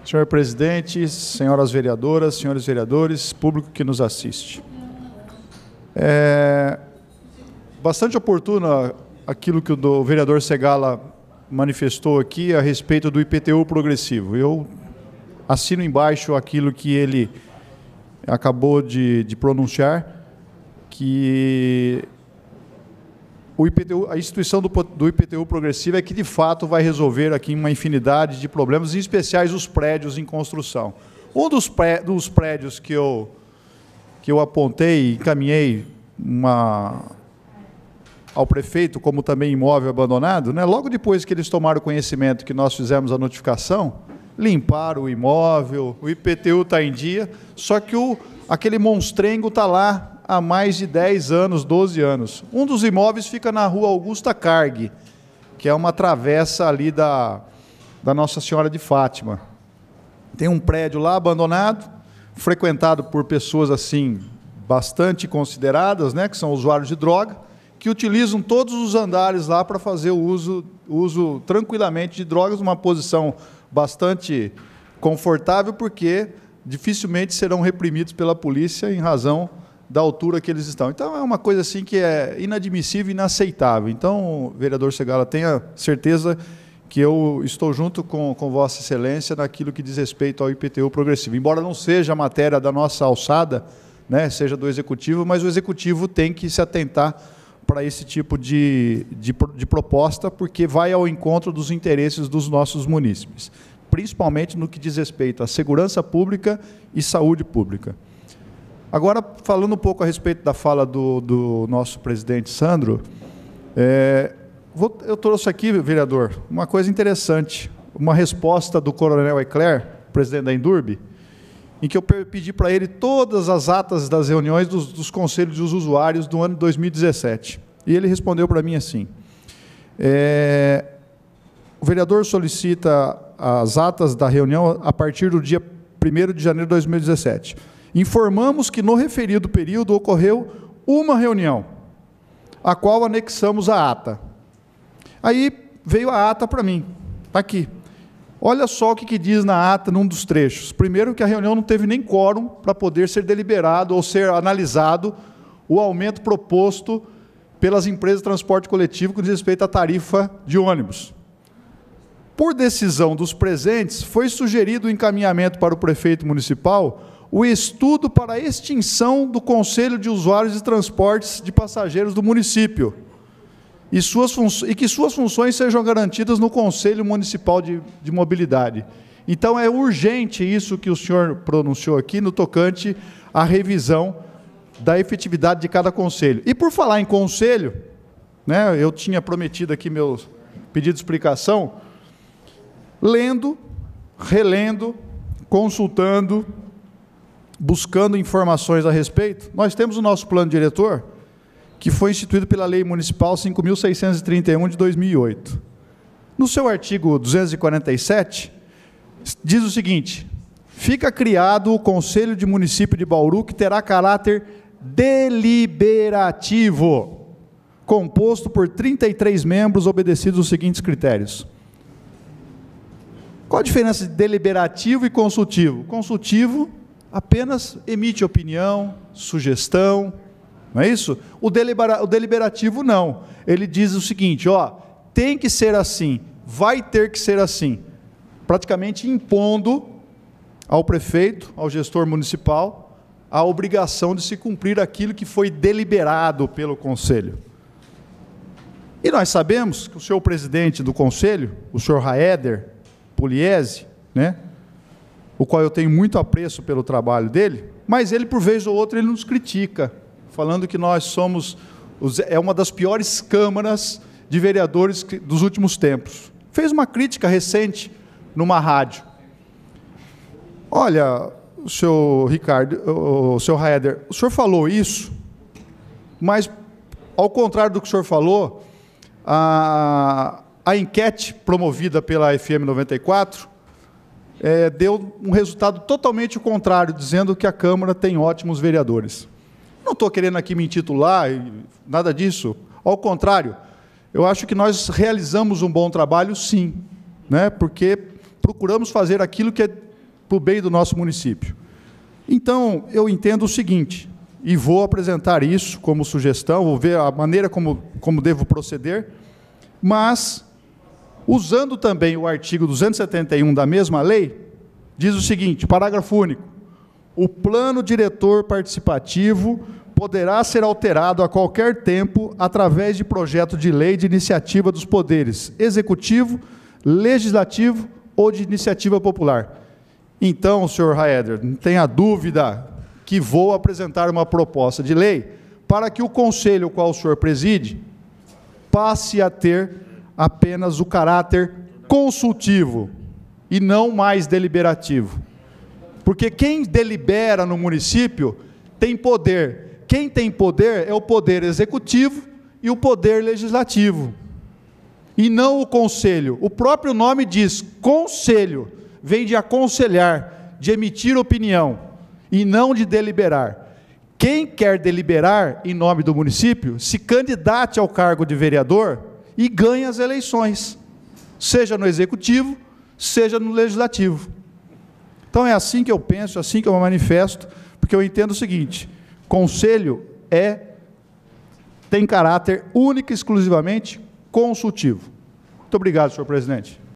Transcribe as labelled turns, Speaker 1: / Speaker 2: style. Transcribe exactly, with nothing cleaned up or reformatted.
Speaker 1: Senhor presidente, senhoras vereadoras, senhores vereadores, público que nos assiste. É bastante oportuno aquilo que o vereador Segala manifestou aqui a respeito do I P T U progressivo. Eu assino embaixo aquilo que ele acabou de, de pronunciar, que o I P T U, a instituição do, do I P T U progressivo é que, de fato, vai resolver aqui uma infinidade de problemas, em especiais os prédios em construção. Um dos, pré, dos prédios que eu, que eu apontei e encaminhei uma, ao prefeito, como também imóvel abandonado, né, logo depois que eles tomaram conhecimento que nós fizemos a notificação, limparam o imóvel, o I P T U está em dia, só que o, aquele monstrengo está lá há mais de dez anos, doze anos. Um dos imóveis fica na rua Augusta Cargue, que é uma travessa ali da, da Nossa Senhora de Fátima. Tem um prédio lá abandonado, frequentado por pessoas assim bastante consideradas, né, que são usuários de droga, que utilizam todos os andares lá para fazer o uso, uso tranquilamente de drogas, numa posição bastante confortável, porque dificilmente serão reprimidos pela polícia em razão da altura que eles estão. Então, é uma coisa assim que é inadmissível e inaceitável. Então, vereador Segala, tenha certeza que eu estou junto com, com Vossa Excelência naquilo que diz respeito ao I P T U progressivo. Embora não seja a matéria da nossa alçada, né, seja do Executivo, mas o Executivo tem que se atentar para esse tipo de, de, de proposta, porque vai ao encontro dos interesses dos nossos munícipes, principalmente no que diz respeito à segurança pública e saúde pública. Agora, falando um pouco a respeito da fala do, do nosso presidente Sandro, é, vou, eu trouxe aqui, vereador, uma coisa interessante, uma resposta do coronel Eclair, presidente da Endurbe, em que eu pedi para ele todas as atas das reuniões dos, dos conselhos dos usuários do ano de dois mil e dezessete. E ele respondeu para mim assim, é, o vereador solicita as atas da reunião a partir do dia primeiro de janeiro de dois mil e dezessete. Informamos que no referido período ocorreu uma reunião, a qual anexamos a ata. Aí veio a ata para mim, está aqui. Olha só o que, que diz na ata, num dos trechos. Primeiro, que a reunião não teve nem quórum para poder ser deliberado ou ser analisado o aumento proposto pelas empresas de transporte coletivo com respeito à tarifa de ônibus. Por decisão dos presentes, foi sugerido o encaminhamento para o prefeito municipal o estudo para a extinção do Conselho de Usuários de Transportes de Passageiros do município e, suas e que suas funções sejam garantidas no Conselho Municipal de, de Mobilidade. Então, é urgente isso que o senhor pronunciou aqui no tocante à revisão da efetividade de cada conselho. E, por falar em conselho, né, eu tinha prometido aqui meu pedido de explicação, lendo, relendo, consultando, buscando informações a respeito, nós temos o nosso plano diretor, que foi instituído pela Lei Municipal cinco mil seiscentos e trinta e um de dois mil e oito. No seu artigo duzentos e quarenta e sete, diz o seguinte, fica criado o Conselho de Município de Bauru, que terá caráter deliberativo, composto por trinta e três membros, obedecidos os seguintes critérios. Qual a diferença de deliberativo e consultivo? Consultivo apenas emite opinião, sugestão, não é isso? O, delibera, o deliberativo não. Ele diz o seguinte, ó, tem que ser assim, vai ter que ser assim, praticamente impondo ao prefeito, ao gestor municipal, a obrigação de se cumprir aquilo que foi deliberado pelo Conselho. E nós sabemos que o senhor presidente do Conselho, o senhor Raeder Pugliese, né, o qual eu tenho muito apreço pelo trabalho dele, mas ele, por vez ou outra, ele nos critica, falando que nós somos, é uma das piores câmaras de vereadores dos últimos tempos. Fez uma crítica recente numa rádio. Olha, o senhor Ricardo, o senhor Raeder, o senhor falou isso, mas, ao contrário do que o senhor falou, a, a enquete promovida pela F M noventa e quatro, É, deu um resultado totalmente o contrário, dizendo que a Câmara tem ótimos vereadores. Não estou querendo aqui me intitular, nada disso. Ao contrário, eu acho que nós realizamos um bom trabalho, sim, né, porque procuramos fazer aquilo que é para o bem do nosso município. Então, eu entendo o seguinte, e vou apresentar isso como sugestão, vou ver a maneira como, como devo proceder, mas, usando também o artigo duzentos e setenta e um da mesma lei, diz o seguinte, parágrafo único, o plano diretor participativo poderá ser alterado a qualquer tempo através de projeto de lei de iniciativa dos poderes executivo, legislativo ou de iniciativa popular. Então, senhor Raeder, não tenha dúvida que vou apresentar uma proposta de lei para que o conselho ao qual o senhor preside passe a ter apenas o caráter consultivo e não mais deliberativo. Porque quem delibera no município tem poder. Quem tem poder é o poder executivo e o poder legislativo. E não o conselho. O próprio nome diz, conselho, vem de aconselhar, de emitir opinião, e não de deliberar. Quem quer deliberar em nome do município, se candidate ao cargo de vereador e ganhe as eleições, seja no executivo, seja no legislativo. Então é assim que eu penso, assim que eu me manifesto, porque eu entendo o seguinte, conselho é, tem caráter único e exclusivamente consultivo. Muito obrigado, senhor presidente.